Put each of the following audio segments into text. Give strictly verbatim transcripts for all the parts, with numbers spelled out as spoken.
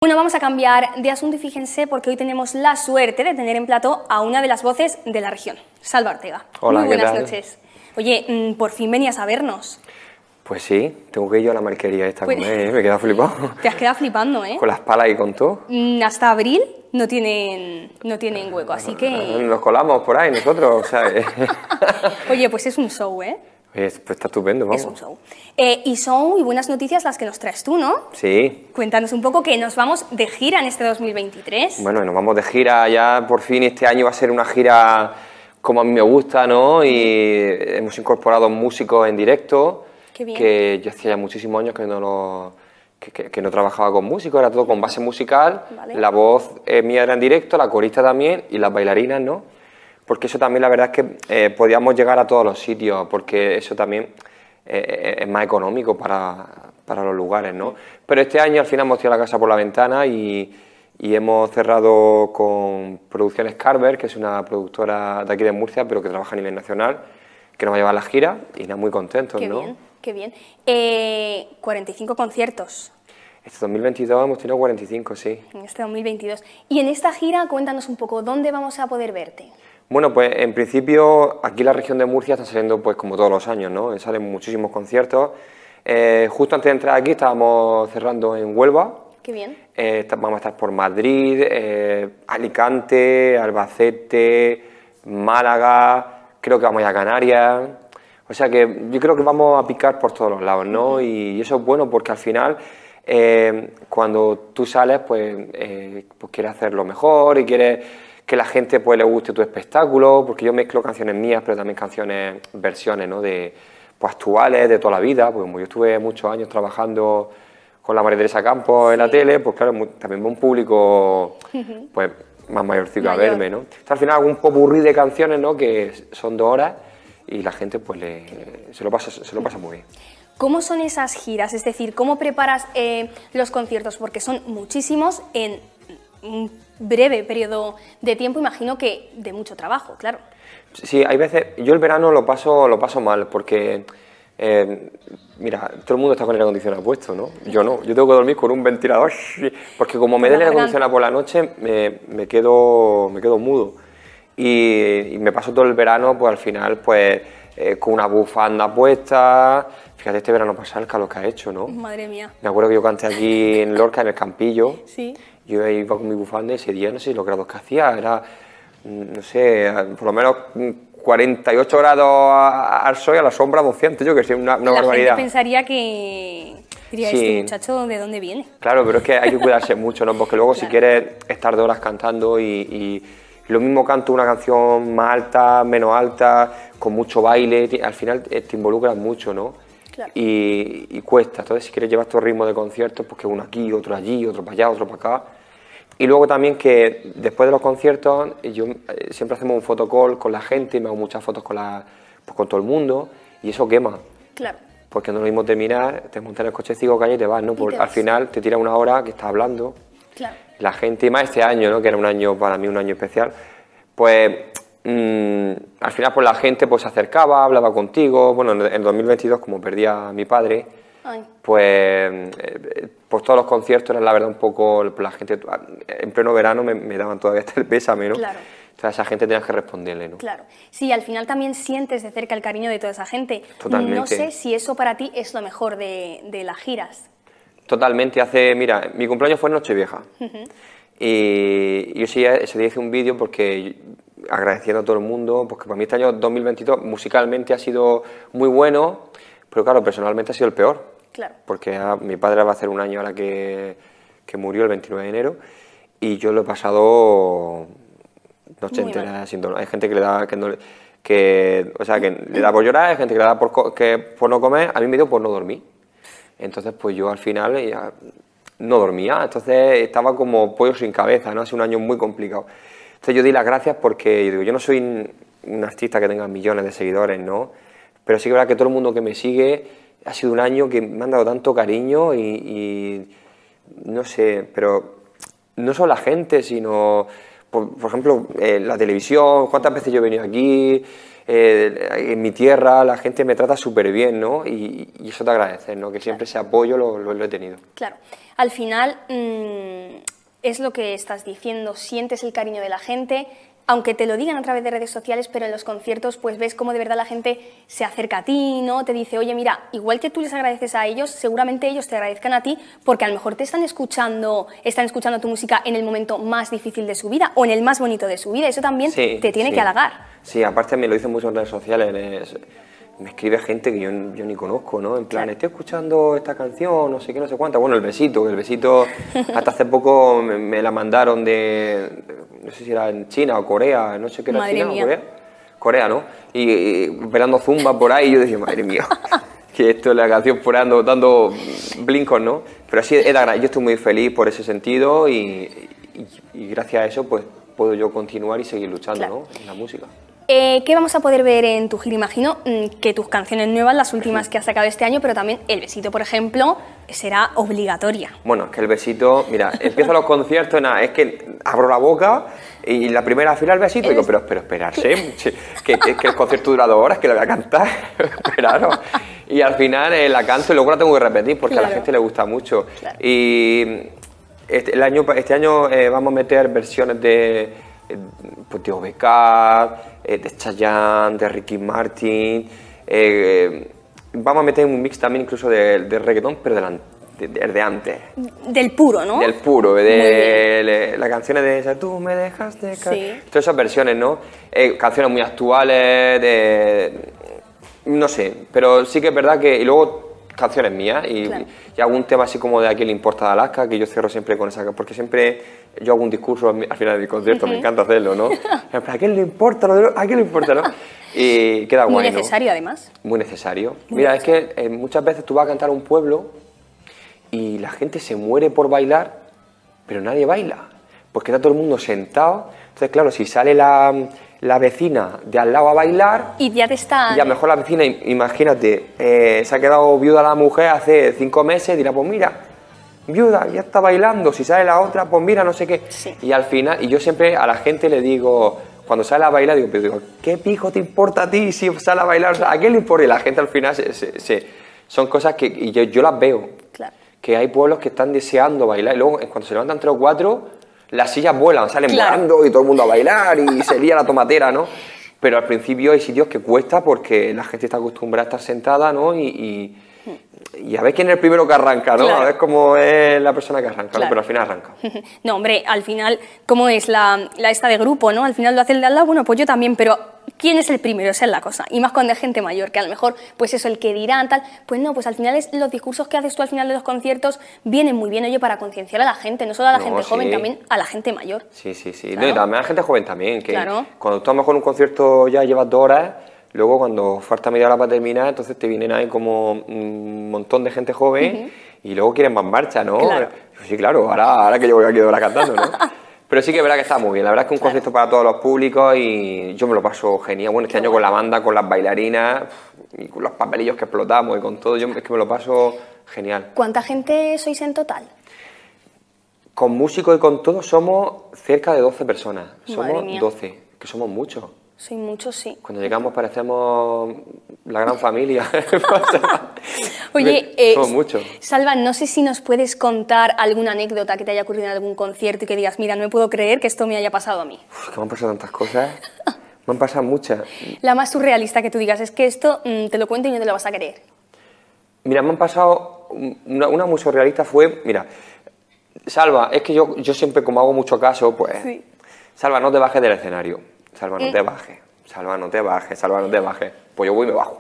Bueno, vamos a cambiar de asunto y fíjense porque hoy tenemos la suerte de tener en plató a una de las voces de la región, Salva Ortega. Hola, muy buenas ¿qué tal? noches. Oye, por fin venías a vernos. Pues sí, tengo que ir yo a la marquería esta Pues, con él, ¿eh? Me he quedado flipado. Te has quedado flipando, ¿eh? Con las palas y con todo. Hasta abril no tienen, no tienen hueco, así que... Nos colamos por ahí nosotros, ¿sabes? Oye, pues es un show, ¿eh? Oye, pues está estupendo, vamos. Es un show. Eh, y son muy buenas noticias las que nos traes tú, ¿no? Sí. Cuéntanos un poco que nos vamos de gira en este dos mil veintitrés. Bueno, nos vamos de gira ya, por fin este año va a ser una gira como a mí me gusta, ¿no? Y hemos incorporado músicos en directo. Qué bien. Que yo hacía ya muchísimos años que no lo, que, que, que no trabajaba con músicos, era todo con base musical. Vale. La voz eh, mía era en directo, la corista también y las bailarinas, ¿no? Porque eso también la verdad es que eh, podíamos llegar a todos los sitios, porque eso también eh, es más económico para, para los lugares, ¿no? Pero este año al final hemos tirado la casa por la ventana y, y hemos cerrado con Producciones Carver, que es una productora de aquí de Murcia, pero que trabaja a nivel nacional, que nos va a llevar a la gira y nada, muy contentos, Qué ¿no? bien, qué bien. Eh, cuarenta y cinco conciertos. Este dos mil veintidós hemos tenido cuarenta y cinco, sí. En este dos mil veintidós. Y en esta gira, cuéntanos un poco, ¿dónde vamos a poder verte? Bueno, pues en principio aquí en la región de Murcia está saliendo pues como todos los años, ¿no? Salen muchísimos conciertos. Eh, justo antes de entrar aquí estábamos cerrando en Huelva. Qué bien. Eh, vamos a estar por Madrid, eh, Alicante, Albacete, Málaga, creo que vamos a ir a Canarias. O sea que yo creo que vamos a picar por todos los lados, ¿no? Uh-huh. y, y eso es bueno porque al final eh, cuando tú sales pues, eh, pues quieres hacerlo mejor y quieres que la gente pues le guste tu espectáculo, porque yo mezclo canciones mías, pero también canciones, versiones, ¿no? De, pues, actuales, de toda la vida, pues como yo estuve muchos años trabajando con la María Teresa Campos en la tele, pues claro, también va un público pues más mayorcito a verme, ¿no? Entonces, al final hago un popurrí de canciones, ¿no? Que son dos horas y la gente pues le, se, lo pasa, se lo pasa muy bien. ¿Cómo son esas giras? Es decir, ¿cómo preparas eh, los conciertos? Porque son muchísimos en un breve periodo de tiempo, imagino que de mucho trabajo, claro. Sí, hay veces, yo el verano lo paso, lo paso mal porque, eh, mira, todo el mundo está con el aire acondicionado puesto, ¿no? Yo no, yo tengo que dormir con un ventilador, porque como me den el aire acondicionado por la noche, me, me, quedo, me quedo mudo. Y, y me paso todo el verano, pues al final, pues eh, con una bufanda puesta. Fíjate, este verano pasado el calor que ha hecho, ¿no? Madre mía. Me acuerdo que yo canté aquí en Lorca, en el Campillo. Sí. Yo iba con mi bufanda y ese día no sé los grados que hacía, era, no sé, por lo menos cuarenta y ocho grados al sol y a la sombra doscientos, yo que sé, una, una la barbaridad. La gente pensaría que, diría, sí. Este muchacho, ¿de dónde viene? Claro, pero es que hay que cuidarse mucho, ¿no? Porque luego claro. Si quieres estar de horas cantando y, y lo mismo canto una canción más alta, menos alta, con mucho baile, al final te involucras mucho, ¿no? Claro. Y, y cuesta, entonces si quieres llevar tu ritmo de conciertos, pues que uno aquí, otro allí, otro para allá, otro para acá. Y luego también que después de los conciertos, yo eh, siempre hacemos un photocall con la gente, me hago muchas fotos con, la, pues con todo el mundo, y eso quema. Claro. Porque no es lo mismo terminar, te montas en el coche cinco calles y te vas, ¿no? Porque al final te tira una hora que estás hablando. Claro. La gente, y más este año, ¿no? Que era un año, para mí, un año especial, pues mmm, al final pues la gente pues se acercaba, hablaba contigo. Bueno, en el dos mil veintidós, como perdí a mi padre, Ay. pues eh, pues todos los conciertos eran la verdad un poco, la gente en pleno verano me, me daban todavía hasta el pésame, ¿no? Claro. Entonces a esa gente tenías que responderle, ¿no? Claro. Sí, al final también sientes de cerca el cariño de toda esa gente. Totalmente. No sé si eso para ti es lo mejor de, de las giras. Totalmente. Hace, mira, mi cumpleaños fue en Nochevieja. Uh-huh. Y yo ese día, ese día hice un vídeo porque agradeciendo a todo el mundo, porque para mí este año dos mil veintidós musicalmente ha sido muy bueno, pero claro, personalmente ha sido el peor. Claro. Porque a, mi padre va a hacer un año ahora que, que murió el veintinueve de enero y yo lo he pasado noche muy entera mal. Sin dolor. Hay gente que le da que no, que, o sea, que le da por llorar, hay gente que le da por, que, por no comer, a mí me dio por no dormir. Entonces pues yo al final ya no dormía, entonces estaba como pollo sin cabeza, ¿no? Ha sido un año muy complicado. Entonces yo di las gracias porque yo, digo, yo no soy un artista que tenga millones de seguidores, ¿no? Pero sí que es verdad que todo el mundo que me sigue ha sido un año que me han dado tanto cariño y, y no sé, pero no solo la gente, sino, por, por ejemplo, eh, la televisión, cuántas veces yo he venido aquí, eh, en mi tierra, la gente me trata súper bien, ¿no? Y, y eso te agradece, ¿no? Que siempre ese apoyo lo, lo, lo he tenido. Claro. Al final, mmm, es lo que estás diciendo, sientes el cariño de la gente, aunque te lo digan a través de redes sociales, pero en los conciertos pues ves cómo de verdad la gente se acerca a ti, ¿no? Te dice, oye, mira, igual que tú les agradeces a ellos, seguramente ellos te agradezcan a ti, porque a lo mejor te están escuchando, están escuchando tu música en el momento más difícil de su vida o en el más bonito de su vida. Eso también sí, te tiene sí. que halagar. Sí, aparte me lo dicen mucho en redes sociales, es, me escribe gente que yo, yo ni conozco, ¿no? En plan, claro, estoy escuchando esta canción, no sé qué, no sé cuánta. Bueno, El Besito, El Besito hasta hace poco me, me la mandaron de, no sé si era en China o Corea, no sé qué era. Madre China mía. o Corea. Corea, ¿no? Y, y velando zumba por ahí, y yo decía, madre mía, que esto es la canción por ahí ando dando blincos, ¿no? Pero así era, yo estoy muy feliz por ese sentido y, y, y gracias a eso pues puedo yo continuar y seguir luchando, claro, ¿no? En la música. Eh, ¿Qué vamos a poder ver en tu gira? Imagino que tus canciones nuevas, las últimas que has sacado este año, pero también El Besito, por ejemplo, será obligatoria. Bueno, es que El Besito, mira, empiezo los conciertos, nada, es que abro la boca y la primera fila El Besito, y digo, pero, pero esperarse, que, que, que el concierto dura dos horas, que lo voy a cantar, esperaros. Y al final eh, la canto y luego la tengo que repetir porque claro, a la gente le gusta mucho. Claro. Y este, el año, este año eh, vamos a meter versiones de, pues, de O B K, eh, de Chayanne, de Ricky Martin. Eh, vamos a meter un mix también incluso de, de reggaetón, pero de, la, de, de, de antes. Del puro, ¿no? Del puro, de le, las canciones de esa, tú me dejaste caer. Sí. Todas esas versiones, ¿no? Eh, canciones muy actuales, de... no sé, pero sí que es verdad que... Y luego canciones mías y, claro, y algún tema así como de A quién le importa de Alaska, que yo cierro siempre con esa, porque siempre yo hago un discurso al final del concierto, uh-huh, me encanta hacerlo, ¿no? ¿A quién le importa? ¿A quién le importa? ¿No? Y queda guay, muy necesario, ¿no? Además. Muy necesario. Muy Mira, necesario. Es que eh, muchas veces tú vas a cantar a un pueblo y la gente se muere por bailar, pero nadie baila, porque está todo el mundo sentado. Entonces, claro, si sale la... la vecina de al lado a bailar y ya te está... Y a lo mejor la vecina, imagínate, eh, se ha quedado viuda la mujer hace cinco meses, dirá, pues mira, viuda, ya está bailando, si sale la otra, pues mira, no sé qué. Sí. Y al final, y yo siempre a la gente le digo, cuando sale a bailar, digo, pero digo, ¿qué pijo te importa a ti si sale a bailar? O sea, ¿a qué le importa? Y la gente al final, se, se, se, son cosas que y yo, yo las veo, claro, que hay pueblos que están deseando bailar, y luego cuando se levantan tres o cuatro... las sillas vuelan, salen claro, volando y todo el mundo a bailar y se lía la tomatera, ¿no? Pero al principio hay sitios que cuesta porque la gente está acostumbrada a estar sentada, ¿no? Y, y, y a ver quién es el primero que arranca, ¿no? Claro. A ver cómo es la persona que arranca, claro, ¿no? Pero al final arranca. No, hombre, al final, ¿cómo es la, la esta de grupo, no? Al final lo hace el de al lado, bueno, pues yo también, pero ¿quién es el primero? Esa es la cosa. Y más cuando hay gente mayor, que a lo mejor, pues eso, el que dirán, tal, pues no, pues al final es, los discursos que haces tú al final de los conciertos vienen muy bien, oye, para concienciar a la gente, no solo a la no, gente sí. joven, también a la gente mayor. Sí, sí, sí. Claro. No, y también a la gente joven también, que claro, cuando tú a lo mejor un concierto ya llevas dos horas, luego cuando falta media hora para terminar, entonces te vienen ahí como un montón de gente joven, uh-huh, y luego quieren más marcha, ¿no? Claro. Sí, claro, ahora, ahora que llevo aquí dos horas cantando, ¿no? Pero sí que es verdad que está muy bien, la verdad es que un claro, concierto para todos los públicos y yo me lo paso genial. Bueno, este Qué año bueno, con la banda, con las bailarinas y con los papelillos que explotamos y con todo, yo es que me lo paso genial. ¿Cuánta gente sois en total? Con músicos y con todo somos cerca de doce personas, Madre somos mía. doce, que somos muchos. Soy muchos, sí. Cuando llegamos parecemos la gran familia. Oye, eh, somos muchos. Salva, no sé si nos puedes contar alguna anécdota que te haya ocurrido en algún concierto y que digas, mira, no me puedo creer que esto me haya pasado a mí. Uf, que me han pasado tantas cosas. Me han pasado muchas. La más surrealista que tú digas, es que esto mmm, te lo cuento y no te lo vas a creer. Mira, me han pasado... Una, una muy surrealista fue... Mira, Salva, es que yo, yo siempre, como hago mucho caso, pues... Sí. Salva, no te bajes del escenario. Salva, no te bajes, Salva, no te bajes, Salva, no te bajes. Pues yo voy y me bajo.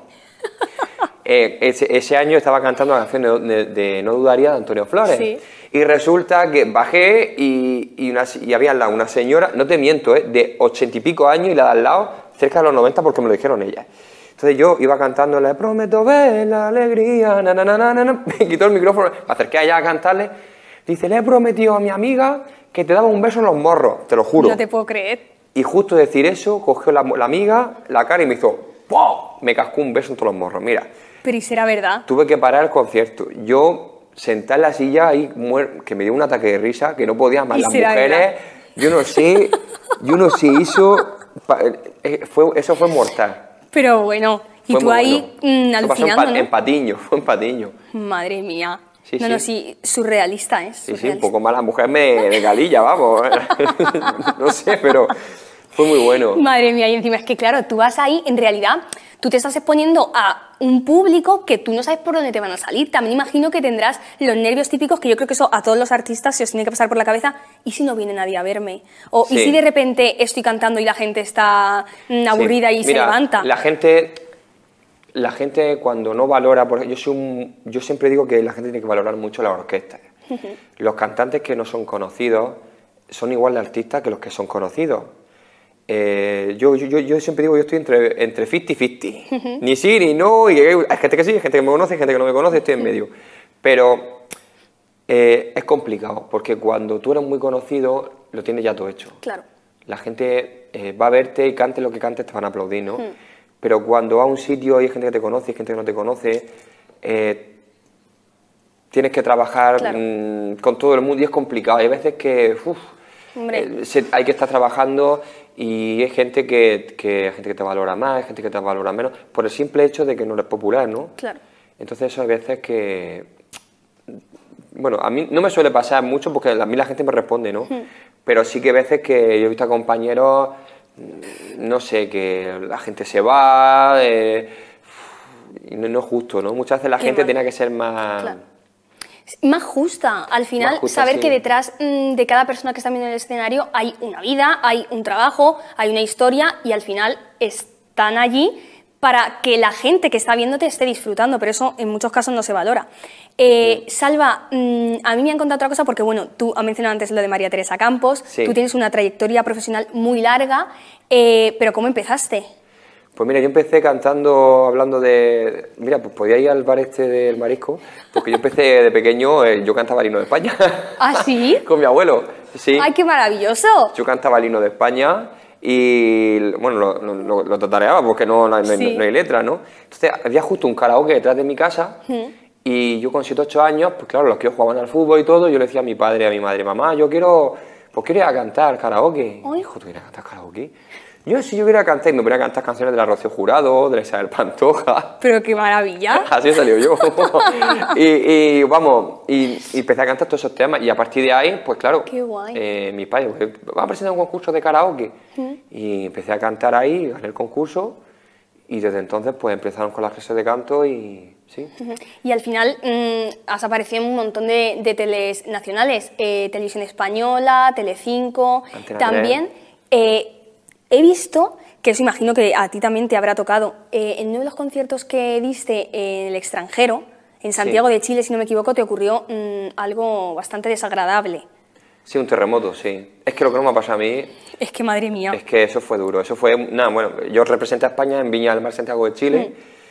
eh, ese, ese año estaba cantando la canción de, de, de No dudaría de Antonio Flores. Sí. Y resulta que bajé y, y, una, y había al lado una señora, no te miento, eh, de ochenta y pico años y la de al lado cerca de los noventa porque me lo dijeron ellas. Entonces yo iba cantando, le prometo ver la alegría, na, na, na, na, na. Me quitó el micrófono, me acerqué allá a cantarle. Dice, le he prometido a mi amiga que te daba un beso en los morros, te lo juro. No te puedo creer. Y justo decir eso, cogió la, la amiga, la cara y me hizo ¡pum! Me cascó un beso en todos los morros, mira. Pero ¿y será verdad? Tuve que parar el concierto. Yo, sentada en la silla ahí, que me dio un ataque de risa, que no podía más. Las mujeres, verdad? yo no sé, yo no sé, eso fue, eso fue mortal. Pero bueno, y fue tú ahí bueno. mmm, alucinando, pasó en, ¿no? en Patiño, fue en Patiño. Madre mía. Sí, no, sí. no, sí, surrealista, ¿eh? Sí, sí, un poco más la mujer me de galilla, vamos. No sé, pero fue muy bueno. Madre mía, y encima es que claro, tú vas ahí, en realidad, tú te estás exponiendo a un público que tú no sabes por dónde te van a salir. También imagino que tendrás los nervios típicos, que yo creo que eso a todos los artistas se os tiene que pasar por la cabeza. ¿Y si no viene nadie a verme? O Sí. ¿y si de repente estoy cantando y la gente está mm, aburrida Sí. y Mira, se levanta? La gente, la gente cuando no valora, por ejemplo, yo, soy un, yo siempre digo que la gente tiene que valorar mucho la orquesta. Los cantantes que no son conocidos son igual de artistas que los que son conocidos. Eh, yo, yo, yo siempre digo, yo estoy entre, entre cincuenta cincuenta. Ni sí, ni no, y hay gente que sí, hay gente que me conoce, hay gente que no me conoce, estoy en medio. Pero eh, es complicado, porque cuando tú eres muy conocido, lo tienes ya todo hecho. Claro. La gente eh, va a verte y cante lo que cantes, te van a aplaudir, ¿no? Hmm. Pero cuando vas a un sitio y hay gente que te conoce y gente que no te conoce, eh, tienes que trabajar Claro. mmm, con todo el mundo y es complicado. Hay veces que uf, Hombre. eh, se, hay que estar trabajando y hay gente que, que, hay gente que te valora más, hay gente que te valora menos, por el simple hecho de que no eres popular, ¿no? Claro. Entonces eso hay veces que... Bueno, a mí no me suele pasar mucho porque a mí la gente me responde, ¿no? Hmm. Pero sí que hay veces que yo he visto a compañeros, no sé, que la gente se va, eh, y no, no es justo, ¿no? Muchas veces la Qué gente mal. tiene que ser más... Claro. Más justa, al final, Más justa, saber sí. que detrás mmm, de cada persona que está viendo en el escenario hay una vida, hay un trabajo, hay una historia y al final están allí para que la gente que está viéndote esté disfrutando, pero eso en muchos casos no se valora. Eh, Sí. Salva, mmm, a mí me han contado otra cosa porque, bueno, tú has mencionado antes lo de María Teresa Campos, Sí. tú tienes una trayectoria profesional muy larga, eh, pero ¿cómo empezaste? Pues mira, yo empecé cantando, hablando de... Mira, pues podía ir al bar este del marisco, porque yo empecé de pequeño, eh, yo cantaba el himno de España. ¿Ah, sí? Con mi abuelo, sí. ¡Ay, qué maravilloso! Yo cantaba el himno de España y, bueno, lo, lo, lo tatareaba porque no, no, hay- Sí. no hay letra, ¿no? Entonces, había justo un karaoke detrás de mi casa y yo con siete ocho años, pues claro, los que jugaban al fútbol y todo, yo le decía a mi padre, a mi madre, mamá, yo quiero, pues quiero ir a cantar karaoke. Ay. Hijo, ¿tú quieres cantar karaoke? Yo, si yo quería cantar, y me ponía a cantar canciones de la Rocío Jurado, de la Isabel Pantoja. ¡Pero qué maravilla! Así salió yo. y, y, vamos, y, y empecé a cantar todos esos temas y a partir de ahí, pues claro, Qué guay. eh, mi padre, pues, vamos a presentar un concurso de karaoke. Y empecé a cantar ahí, gané el concurso y desde entonces pues empezaron con las clases de canto y sí. Y al final mmm, has aparecido en un montón de, de teles nacionales, eh, Televisión Española, Telecinco, Antena también. Eh, he visto, que eso imagino que a ti también te habrá tocado, eh, en uno de los conciertos que diste en el extranjero, en Santiago Sí. de Chile, si no me equivoco, te ocurrió mmm, algo bastante desagradable. Sí, un terremoto, sí. Es que lo que no me ha pasado a mí Es que madre mía. es que eso fue duro. Eso fue, nada, bueno, yo representé a España en Viña del Mar, Santiago de Chile.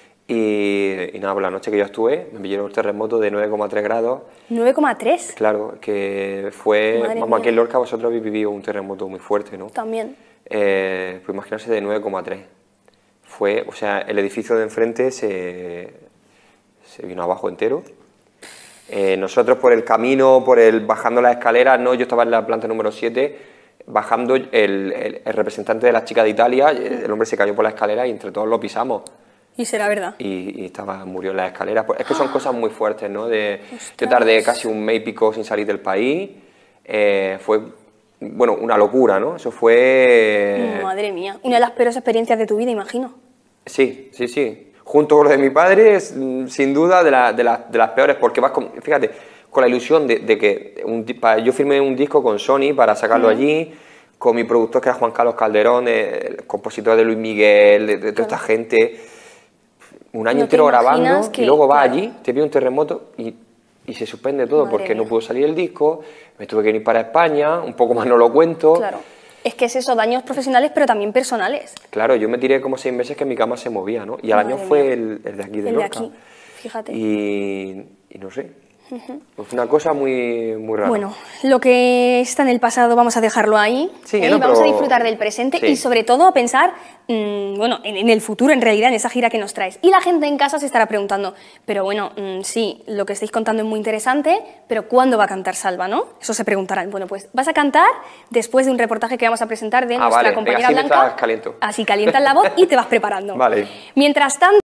Y, y nada, por la noche que yo estuve, me pillaron un terremoto de nueve coma tres grados. nueve coma tres Claro, que fue, Madre vamos, mía. aquí en Lorca vosotros habéis vivido un terremoto muy fuerte, ¿no? también. Eh, pues imaginarse de nueve coma tres. Fue, o sea, el edificio de enfrente se, se vino abajo entero. Eh, nosotros por el camino, por el bajando las escaleras, no, yo estaba en la planta número siete, bajando el, el- el representante de las chicas de Italia, el hombre se cayó por la escalera y entre todos lo pisamos. Y será verdad. Y, y estaba, murió en las escaleras. Pues es que son cosas muy fuertes, ¿no? De, yo Ostras. tardé casi un mes y pico sin salir del país. Eh, fue, bueno, una locura, ¿no? Eso fue... Madre mía. Una de las peores experiencias de tu vida, imagino. Sí, sí, sí. Junto con lo de mi padre, es, mm, sin duda, de, la- de, la- de las peores, porque vas con, fíjate, con la ilusión de, de que un, di- pa- yo firmé un disco con Sony para sacarlo allí, con mi productor que era Juan Carlos Calderón, eh, el compositor de Luis Miguel, de, de toda esta gente, un año No te entero imaginas grabando que- y luego vas claro. allí, te pide un terremoto y, y se suspende todo Madre porque no mía. pudo salir el disco, me tuve que ir para España, un poco más no lo cuento. Claro. Es que es eso, daños profesionales, pero también personales. Claro, yo me tiré como seis meses que mi cama se movía, ¿no? Y al Madre año fue mía. el, el de aquí de El de Lorca. aquí, fíjate. Y, y no sé, fue una cosa muy, muy rara. Bueno, lo que está en el pasado vamos a dejarlo ahí. Sí, ¿eh? no, Y vamos pero- a disfrutar del presente sí. y sobre todo a pensar mm, bueno, en, en el futuro, en realidad, en esa gira que nos traes. Y la gente en casa se estará preguntando, pero bueno, mm, sí, lo que estáis contando es muy interesante, pero ¿cuándo va a cantar Salva, no? Eso se preguntarán. Bueno, pues vas a cantar después de un reportaje que vamos a presentar de Ah, nuestra vale, venga, compañera así me Blanca. estás caliento. Así calientas la voz y te vas preparando. Vale. Mientras tanto...